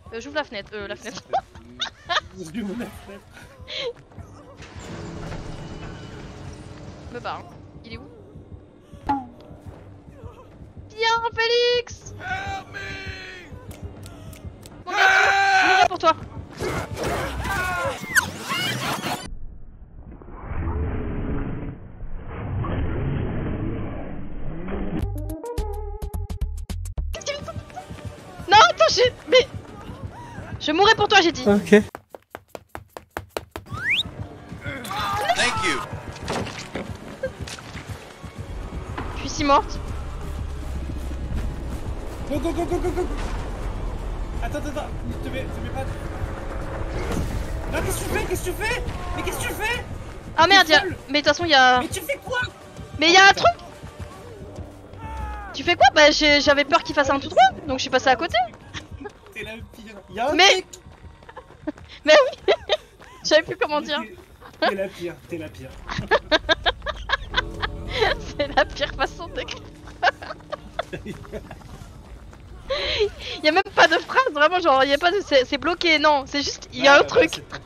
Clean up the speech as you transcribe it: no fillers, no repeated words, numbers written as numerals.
J'ouvre la fenêtre. La fenêtre. J'ouvre la fenêtre. Me barre. Hein. Il est où? Viens, Félix! Mon garçon, je mourrai pour toi. Non, attends, mais... Je mourrai pour toi, j'ai dit. Ok. Thank you. Je suis si morte. Go go go go go go. Attends, te mets pas. Non, qu'est-ce que tu fais? Qu'est-ce que tu fais? Mais qu'est-ce que tu fais? Ah merde, mais de toute façon, il y a... Mais tu fais quoi? Mais il y a un truc. Tu fais quoi? Bah j'avais peur qu'il fasse un tout droit, donc je suis passé à côté. T'es la pire. Y'a un Mais... mec. Mais oui. Je savais plus comment dire. T'es la pire, t'es la pire. C'est la pire façon de... Y'a même pas de phrase, vraiment, genre, y'a pas de... C'est bloqué, non, c'est juste, il y a un truc.